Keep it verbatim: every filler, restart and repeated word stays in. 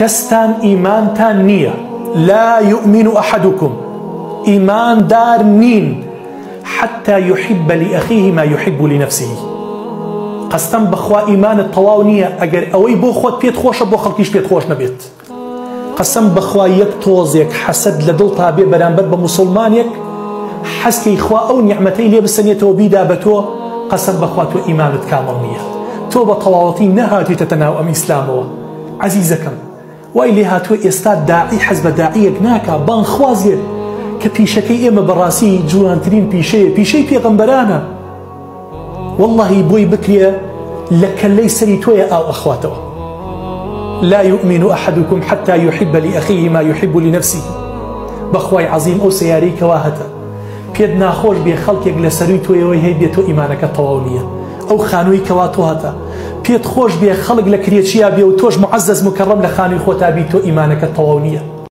كستان إيمان تان نية لا يؤمن أحدكم إيمان دار نين حتى يحب لأخيه ما يحب لنفسه. قستم بخوا إيمان الطواو نية أجر أوي بو خوت بيت خوش بو خلقيش بيت خوش نبيت. قسم بخوا يكتوزك حسد لدل طابع برانبر بمسلمانك حسكي إخوة أو نعمتي لي بالسنية وبيدا بتو قسم بخوا تو إيمانت كامل نية تو بطواوتي نهاتي تتناو أم إسلامه عزيزكم وإلي هاتو إستاد داعي حزب داعيك ناكا بان خوازير كبيشكي إما براسي جوانترين بيشي بيشي بيغمبرانا والله بوي بكريا لك ليس لتويا أو أخواته. لا يؤمن أحدكم حتى يحب لأخيه ما يحب لنفسه. بخواي عظيم أو سياري كواهتا بيدنا خوش بي خلقك لسروي تويا وهي بيتو إيمانك الطواولية أو خانوي كواتوهتا بيت خوش بي خلق لكريتشيا بي وتوج معزز مكرم لخانوي خوتا بيتو إيمانك الطواولية.